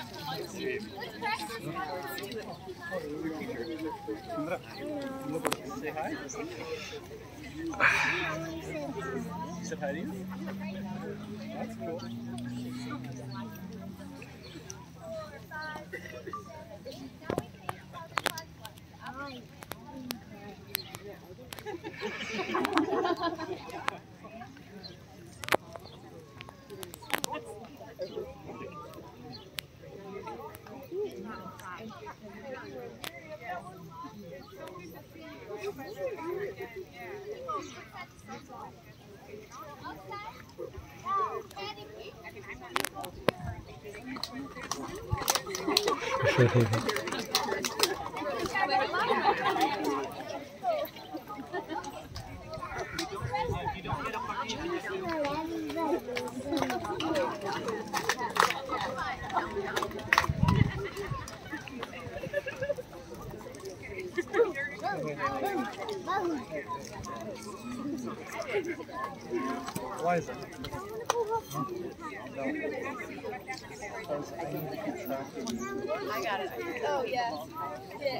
Say hi. Said hi to you? That's cool. Why is that? No. I got it. Oh, yeah.